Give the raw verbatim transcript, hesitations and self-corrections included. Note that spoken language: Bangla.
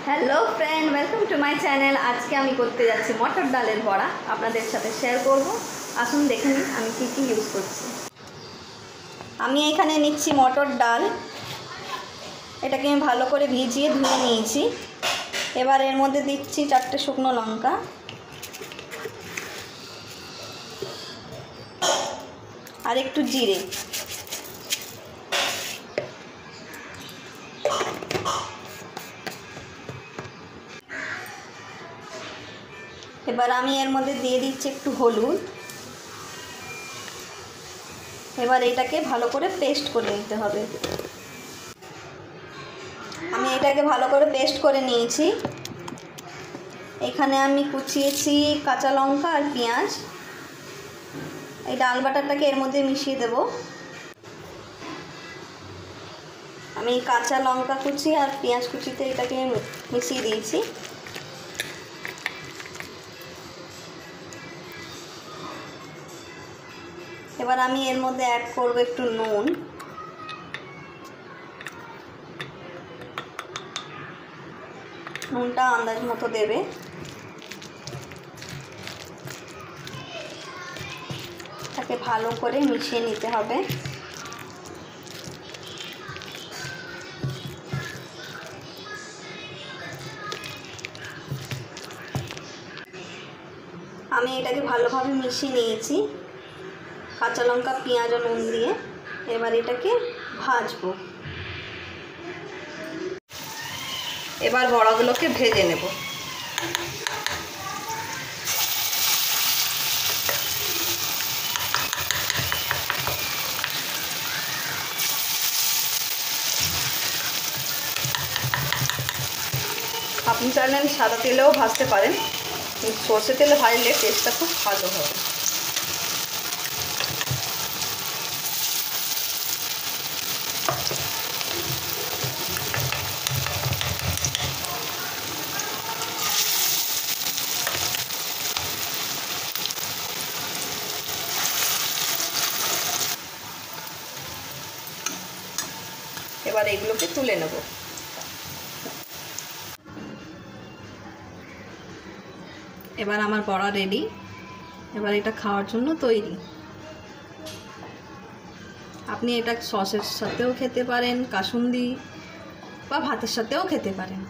Hello friend, welcome to my channel. আজকে আমি করতে যাচ্ছি মটর ডালের বড়া, আপনাদের সাথে শেয়ার করব। আসুন দেখে নিন আমি কী কী ইউজ করছি। আমি এখানে নিচ্ছি মটর ডাল, এটাকে আমি ভালো করে ভিজিয়ে ধুয়ে নিয়েছি। এবার এর মধ্যে দিচ্ছি চারটে শুকনো লঙ্কা, আর একটু জিরে। এবার আমি এর মধ্যে দিয়ে দিচ্ছি একটু হলুদ। এবার এটাকে ভালো করে পেস্ট করে নিতে হবে। আমি এটাকে ভালো করে পেস্ট করে নিয়েছি। এখানে আমি কুচিয়েছি কাঁচা লঙ্কা আর পেঁয়াজ। এই ডাল বাটারটাকে এর মধ্যে মিশিয়ে দেব। আমি কাঁচা লঙ্কা কুচি আর পেঁয়াজ কুচিতে এটাকে মিশিয়ে দিয়েছি। এবার আমি এর মধ্যে অ্যাড করব একটু নুন। নুনটা আন্দাজ মতো দেবে। তাকে ভালো করে মিশিয়ে নিতে হবে। আমি এটাকে ভালোভাবে মিশিয়ে নিয়েছি কাঁচা লঙ্কা পেঁয়াজ আর নুন দিয়ে। এবার এটাকে ভাজবো। এবার বড়াগুলোকে ভেজে নেব। আপনি চাইলে সাদা তেলেও ভাজতে পারেন, কিন্তু সর্ষে তেলে ভাজলে টেস্টটা খুব ভালো হবে। এবার এগুলোকে তুলে নেব। এবার আমার বড়া রেডি। এবার এটা খাওয়ার জন্য তৈরি। আপনি এটা সসের সাথেও খেতে পারেন, কাসুন্দি বা ভাতের সাথেও খেতে পারেন।